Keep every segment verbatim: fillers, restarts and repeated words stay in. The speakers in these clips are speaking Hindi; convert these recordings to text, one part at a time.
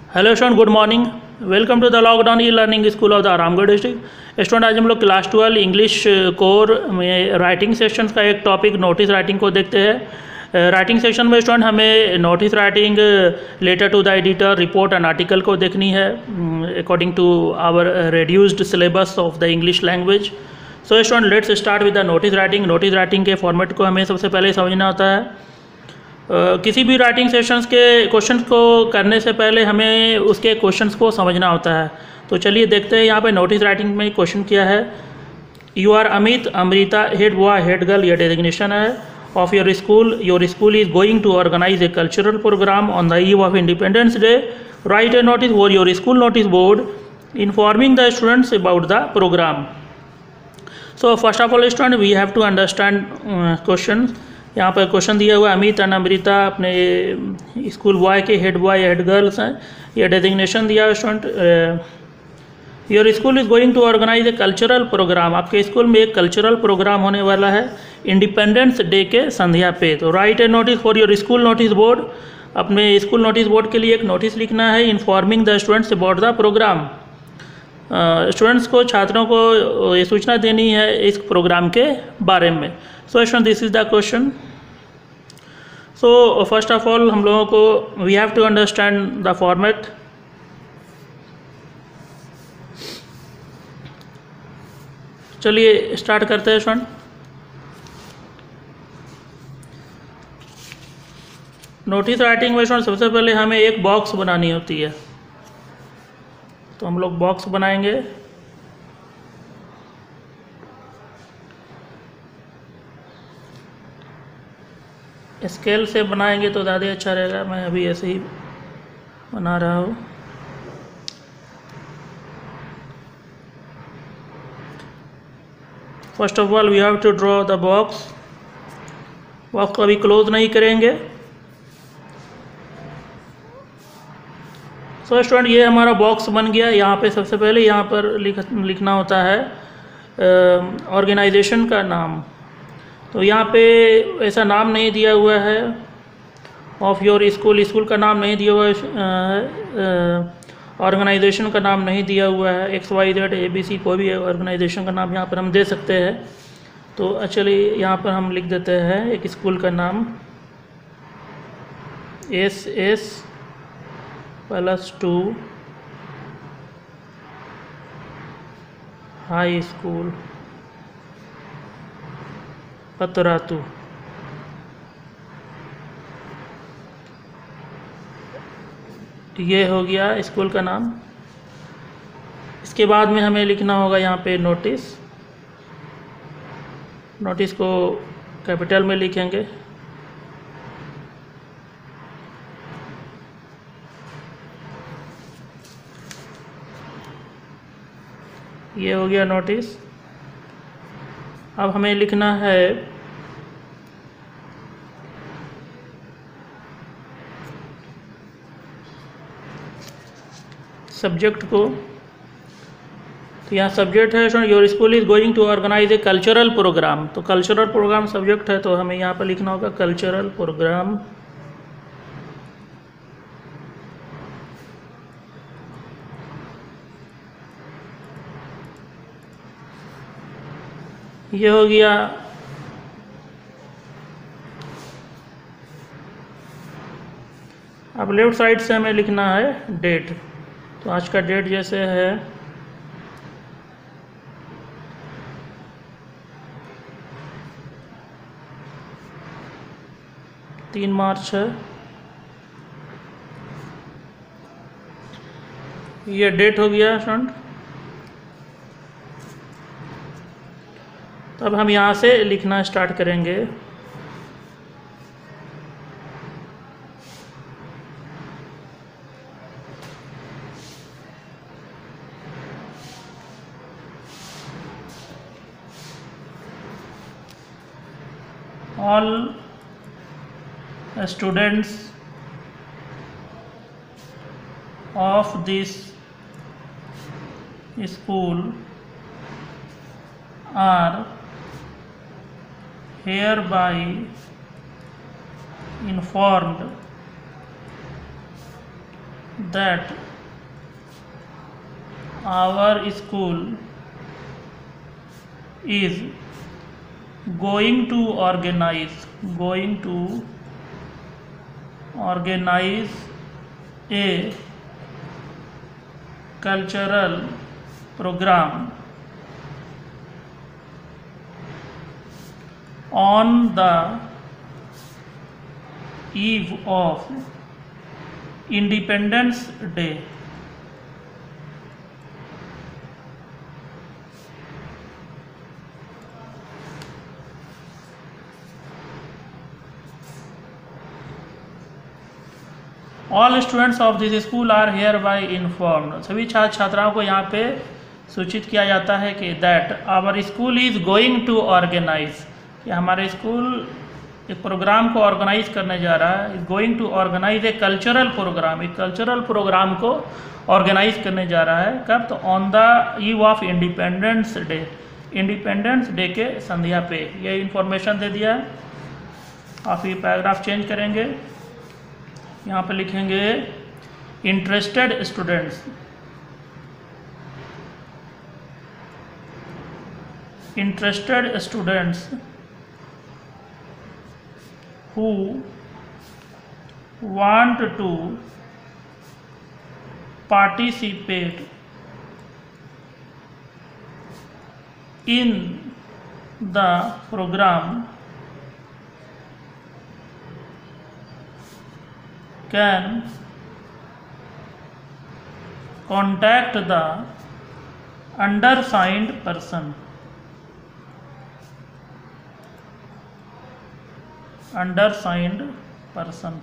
Hello student, good morning. Welcome to the lockdown e learning school of the Ramgarh district. Student, आज हम लोग क्लास ट्वेल्व इंग्लिश कोर में राइटिंग सेक्शन का एक टॉपिक नोटिस राइटिंग को देखते हैं। राइटिंग सेक्शन में स्टूडेंट हमें notice writing letter to the editor, report and article को देखनी है according to our reduced syllabus of the English language. So student, let's start with the notice writing. Notice writing के फॉर्मेट को हमें सबसे पहले समझना होता है। Uh, किसी भी राइटिंग सेशंस के क्वेश्चंस को करने से पहले हमें उसके क्वेश्चंस को समझना होता है। तो चलिए देखते हैं यहाँ पे नोटिस राइटिंग में क्वेश्चन किया है। You are Amit, Amrita, head boy, head girl, ये डेजिग्नेशन है of your school. Your school is going to organise a cultural programme on the eve of Independence Day. Write a notice for your school notice board informing the students about the programme. So first of all student, we have to understand question. यहाँ पर क्वेश्चन दिया हुआ है, अमित एंड अमृता अपने स्कूल बॉय के हेड बॉय हेड गर्ल्स हैं। ये डेजिग्नेशन दिया है student. Your school is going to organise a cultural programme. आपके स्कूल में एक कल्चरल प्रोग्राम होने वाला है इंडिपेंडेंस डे के संध्या पे। तो write a notice for your school notice board. अपने स्कूल नोटिस बोर्ड के लिए एक नोटिस लिखना है informing the students about the programme. Students को, छात्रों को ये सूचना देनी है इस प्रोग्राम के बारे में। So student, this is the question. So first of all हम लोगों को we have to understand the format. चलिए स्टार्ट करते हैं स्टूडेंट। नोटिस राइटिंग में स्टूडेंट सबसे पहले हमें एक बॉक्स बनानी होती है। तो हम लोग बॉक्स बनाएंगे। स्केल से बनाएंगे तो ज़्यादा अच्छा रहेगा। मैं अभी ऐसे ही बना रहा हूँ। First of all we have to draw the box. Box को अभी क्लोज नहीं करेंगे। सो स्टूडेंट, ये हमारा बॉक्स बन गया। यहाँ पे सबसे पहले यहाँ पर लिख लिखना होता है ऑर्गेनाइजेशन का नाम। तो यहाँ पे ऐसा नाम नहीं दिया हुआ है ऑफ योर स्कूल। स्कूल का नाम नहीं दिया हुआ है, ऑर्गेनाइजेशन का नाम नहीं दिया हुआ है। X Y Z A B C कोई भी ऑर्गेनाइजेशन का नाम यहाँ पर हम दे सकते हैं। तो एक्चुअली यहाँ पर हम लिख देते हैं एक स्कूल का नाम S S plus two high school Patratu. ये हो गया स्कूल का नाम। इसके बाद में हमें लिखना होगा यहाँ पे नोटिस। नोटिस को कैपिटल में लिखेंगे। ये हो गया नोटिस। अब हमें लिखना है सब्जेक्ट को। तो यहाँ सब्जेक्ट है your school is going to organise a cultural programme. तो कल्चरल प्रोग्राम सब्जेक्ट है, तो हमें यहाँ पर लिखना होगा कल्चरल प्रोग्राम। ये हो गया। अब लेफ्ट साइड से हमें लिखना है डेट। तो आज का डेट जैसे है तीन मार्च है। ये डेट हो गया स्टूडेंट। तो अब हम यहाँ से लिखना स्टार्ट करेंगे। All students of this school are hereby informed that our school is going to organize going to organize a cultural program on the eve of Independence Day. All students of this school are hereby informed. सभी छात्र छात्राओं को यहाँ पे सूचित किया जाता है कि that our school is going to organise, कि हमारे स्कूल एक प्रोग्राम को ऑर्गेनाइज करने जा रहा है। Is going to organise a cultural programme, एक कल्चरल प्रोग्राम को ऑर्गेनाइज करने जा रहा है। कब? तो on the eve of Independence Day, Independence Day के संध्या पे ये इन्फॉर्मेशन दे दिया है। आप ये पैराग्राफ चेंज करेंगे, यहाँ पे लिखेंगे interested students interested students who want to participate in the program can contact the undersigned person undersigned person.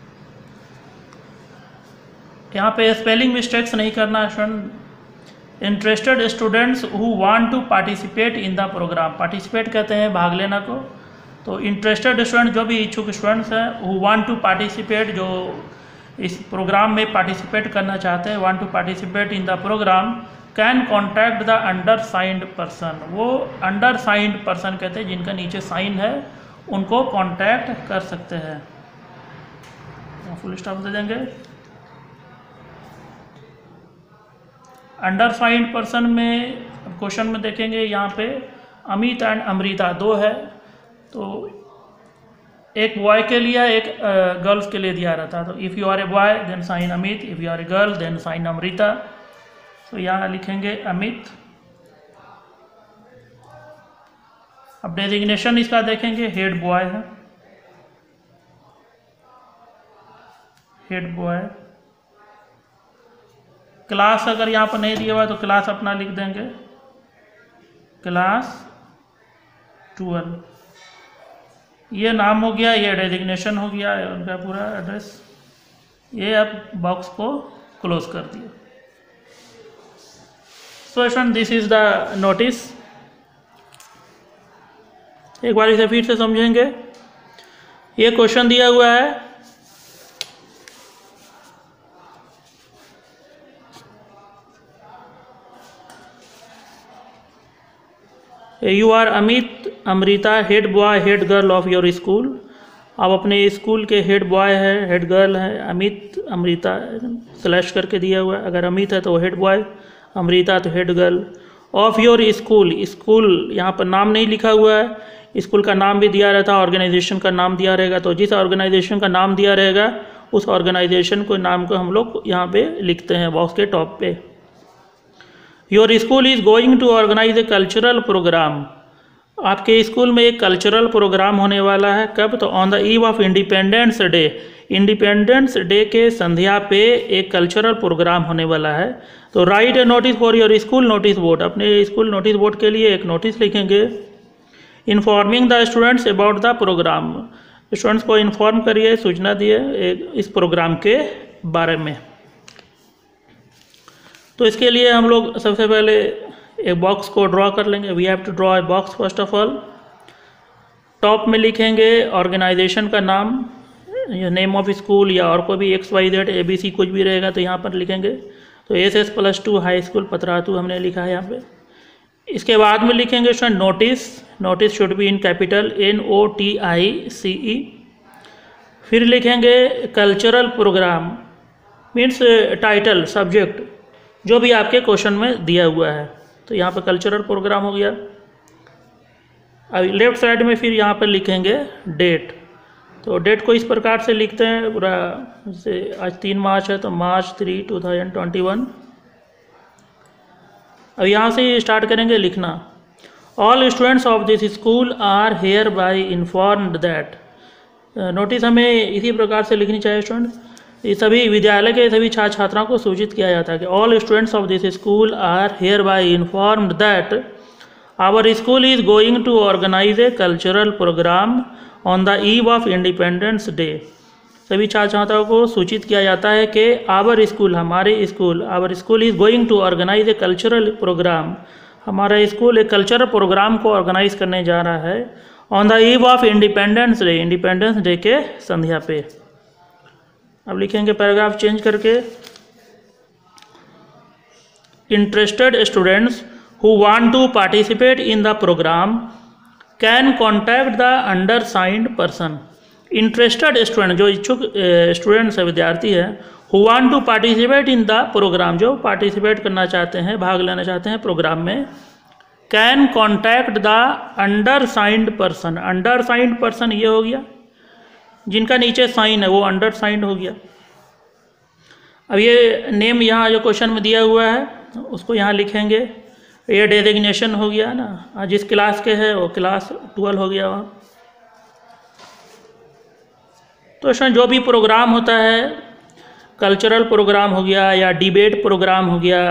यहाँ पे स्पेलिंग मिस्टेक्स नहीं करना student. Interested students who want to participate in the programme, participate कहते हैं भाग लेना को। तो इंटरेस्टेड स्टूडेंट जो भी इच्छुक स्टूडेंट्स हैं, हु वांट टू पार्टिसिपेट, जो इस प्रोग्राम में पार्टिसिपेट करना चाहते हैं, want to participate in the programme, can contact the अंडरसाइंड person. वो अंडरसाइंड पर्सन कहते हैं जिनका नीचे साइन है, उनको कांटेक्ट कर सकते हैं। फुल स्टॉप दे देंगे। अंडरसाइंड पर्सन में क्वेश्चन में देखेंगे यहाँ पे अमित एंड अमृता दो है, तो एक बॉय के लिए एक गर्ल्स के लिए दिया रहता। तो if you are a boy then sign Amit, if you are a girl then sign Amrita. तो यहाँ लिखेंगे अमित। अब डेजिग्नेशन इसका देखेंगे, हेड बॉय है, हेड बॉय। क्लास अगर यहाँ पर नहीं दिया हुआ तो क्लास अपना लिख देंगे, क्लास ट्वेल्व। ये नाम हो गया, ये डेजिग्नेशन हो गया, उनका पूरा एड्रेस। ये अब बॉक्स को क्लोज कर दिया। So student this is the notice. एक बार इसे फिर से समझेंगे। ये क्वेश्चन दिया हुआ है, you are Amit Amrita head boy head girl of your school. आप अपने स्कूल के हेड बॉय है, हेड गर्ल है, अमित अमृता स्लैश करके दिया हुआ है। अगर अमित है तो हेड बॉय, अमृता तो head girl. Of your school, school यहाँ पर नाम नहीं लिखा हुआ है, स्कूल का नाम भी दिया रहता है, ऑर्गेनाइजेशन का नाम दिया रहेगा। तो जिस ऑर्गेनाइजेशन का नाम दिया रहेगा उस ऑर्गेनाइजेशन को नाम को हम लोग यहाँ पे लिखते हैं बॉक्स के टॉप पे। Your school is going to organise a cultural programme. आपके स्कूल में एक कल्चरल प्रोग्राम होने वाला है। कब? तो on the eve of Independence Day, Independence Day के संध्या पे एक कल्चरल प्रोग्राम होने वाला है। तो write a notice for your school notice board, अपने स्कूल नोटिस बोर्ड के लिए एक नोटिस लिखेंगे। Informing the students about the programme, students को इन्फॉर्म करिए, सूचना दिए इस प्रोग्राम के बारे में। तो इसके लिए हम लोग सबसे पहले एक बॉक्स को ड्रॉ कर लेंगे। We have to draw a box first of all. Top में लिखेंगे ऑर्गेनाइजेशन का नाम, या नेम ऑफ स्कूल या और कोई भी X Y Z A B C कुछ भी रहेगा तो यहाँ पर लिखेंगे। तो S S plus two high school Patratu हमने लिखा है यहाँ पे। इसके बाद में लिखेंगे student notice, notice should be in capital N O T I C E. फिर लिखेंगे cultural programme, means title subject जो भी आपके क्वेश्चन में दिया हुआ है। तो यहाँ पर कल्चरल प्रोग्राम हो गया। अब लेफ्ट साइड में फिर यहाँ पर लिखेंगे डेट। तो डेट को इस प्रकार से लिखते हैं पूरा, जैसे आज तीन मार्च है तो March three two thousand twenty one. अब यहाँ से स्टार्ट करेंगे लिखना। All students of this school are hereby informed that. Notice हमें इसी प्रकार से लिखनी चाहिए स्टूडेंट। ये सभी विद्यालय के सभी छात्र छात्राओं को सूचित किया जाता है कि all students of this school are hereby informed that our school is going to organise a cultural programme on the eve of Independence Day. सभी छात्र छात्राओं को सूचित किया जाता है कि आवर स्कूल हमारे school our school is going to organise a cultural programme, हमारा स्कूल एक कल्चरल प्रोग्राम को ऑर्गेनाइज करने जा रहा है on the eve of Independence Day, Independence Day के संध्या पे। अब लिखेंगे पैराग्राफ चेंज करके, interested students who want to participate in the programme can contact the अंडरसाइंड person. Interested student जो इच्छुक स्टूडेंट्स है, विद्यार्थी है, who want to participate in the programme जो पार्टिसिपेट करना चाहते हैं, भाग लेना चाहते हैं प्रोग्राम में, कैन कॉन्टैक्ट द अंडरसाइंड पर्सन। अंडरसाइंड पर्सन ये हो गया जिनका नीचे साइन है वो अंडर साइंड हो गया। अब ये नेम यहाँ जो क्वेश्चन में दिया हुआ है उसको यहाँ लिखेंगे। ये डेजिग्नेशन हो गया ना, जिस क्लास के है वो क्लास ट्वेल्व हो गया वहाँ। तो इसमें जो भी प्रोग्राम होता है, कल्चरल प्रोग्राम हो गया या डिबेट प्रोग्राम हो गया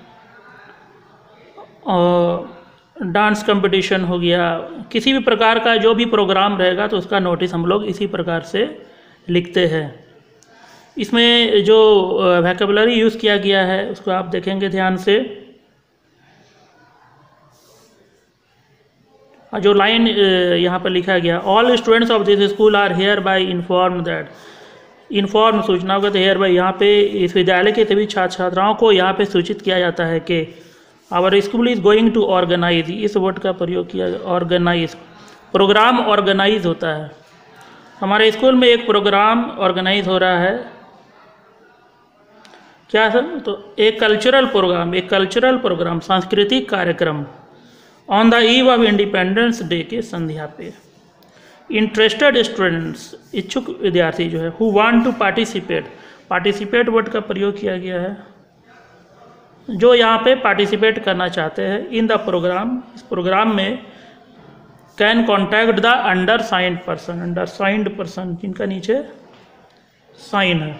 और डांस कंपटीशन हो गया, किसी भी प्रकार का जो भी प्रोग्राम रहेगा तो उसका नोटिस हम लोग इसी प्रकार से लिखते हैं। इसमें जो वोकैबुलरी यूज़ किया गया है उसको आप देखेंगे ध्यान से। जो लाइन यहाँ पर लिखा गया, all students of this school are hereby inform that, inform सूचना होगा तो हेयर बाय, यहाँ पे इस विद्यालय के सभी छात्र छात्राओं को यहाँ पे सूचित किया जाता है कि our school is going to organise, इस वर्ड का प्रयोग किया गया। ऑर्गेनाइज प्रोग्राम ऑर्गेनाइज होता है, हमारे स्कूल में एक प्रोग्राम ऑर्गेनाइज हो रहा है। क्या सर? तो एक कल्चरल प्रोग्राम, एक कल्चरल प्रोग्राम सांस्कृतिक कार्यक्रम on the eve of Independence Day के संध्या पे। इंटरेस्टेड स्टूडेंट्स इच्छुक विद्यार्थी जो है, who want to participate, participate word का प्रयोग किया गया है, जो यहाँ पे पार्टिसिपेट करना चाहते हैं इन द प्रोग्राम, इस प्रोग्राम में, can contact the undersigned person, undersigned person जिनका नीचे साइन है।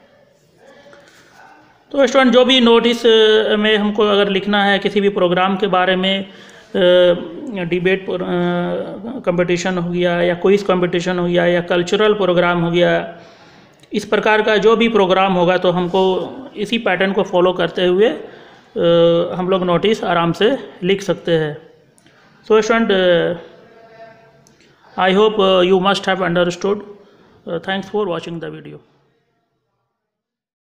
तो स्टूडेंट जो भी नोटिस में हमको अगर लिखना है किसी भी प्रोग्राम के बारे में, डिबेट कंपटीशन हो गया या क्विज कंपटीशन हो गया या कल्चरल प्रोग्राम हो गया, इस प्रकार का जो भी प्रोग्राम होगा तो हमको इसी पैटर्न को फॉलो करते हुए आ, हम लोग नोटिस आराम से लिख सकते हैं। So student, I hope you must have understood. Thanks for watching the video.